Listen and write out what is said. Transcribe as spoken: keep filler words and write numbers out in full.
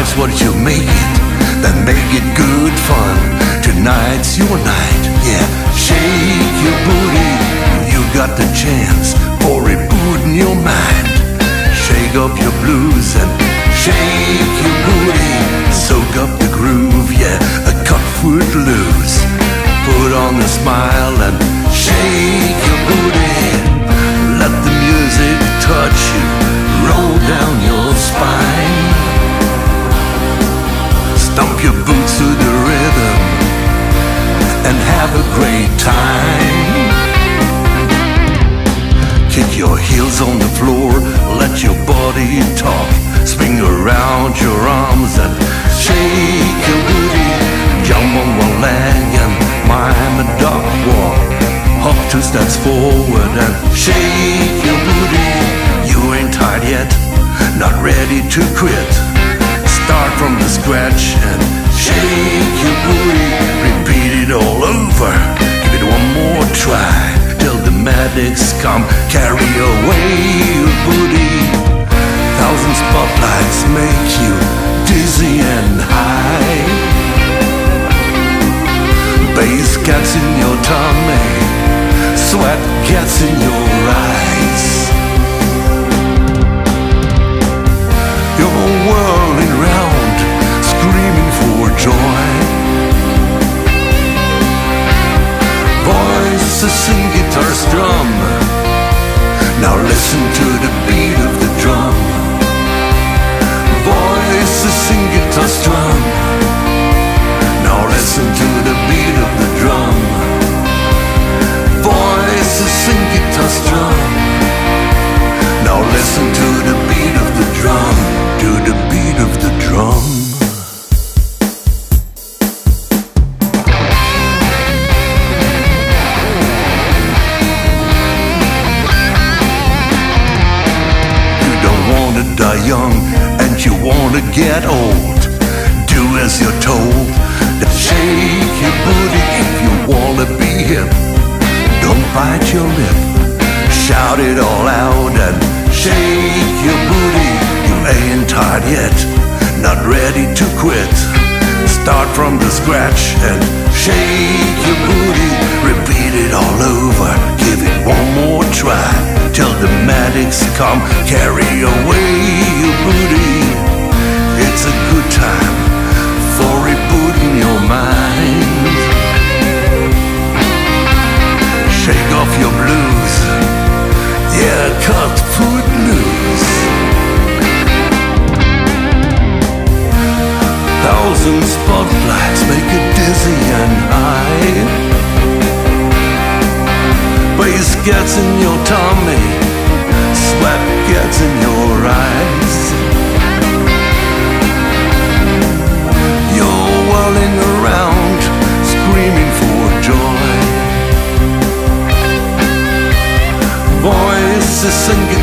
that's what you make it. Then make it good fun. Tonight's your night, yeah. Shake your booty, you got the chance for rebooting your mind. Shake up your blues and shake your booty. Soak up the groove, yeah, a cut foot loose. Put on a smile and shake your booty. Let the music touch you, roll down your spine. Stomp your boots to the rhythm and have a great time. Kick your heels on the floor, let your body talk. Swing around your arms and shake your booty. Jump on one leg and mime a dog walk. Hop two steps forward and shake your booty. You ain't tired yet, not ready to quit. Start from the scratch and shake your booty. Repeat it all over, give it one more try, till the medics come carry away your booty. Thousand spotlights make you dizzy and high. Bass gets in your tummy, sweat gets in your eyes. You're whirling round, screaming for joy. Voices sing, guitars strum. Now listen to the beat of the drum. Voices sing, guitars strum. Now listen to the beat of the drum. Voices sing, guitars strum. Now listen to the beat of the drum. To the beat of the drum. You don't want to die young and you want to get old. Do as you're told. Shake your booty if you want to be hip. Don't bite your lip. Shout it all out and shake your booty. You ain't tired yet, not ready to quit. Start from the scratch and shake your booty. Repeat it all over, give it one more try, till the medics come carry away your booty. It's a good time for rebooting your mind. Shake off your blues, yeah, cut foot loose. Thousand spotlights make it dizzy and high. Bass gets in your tummy, sweat gets in your eyes. You're whirling around, screaming for joy. Voices sing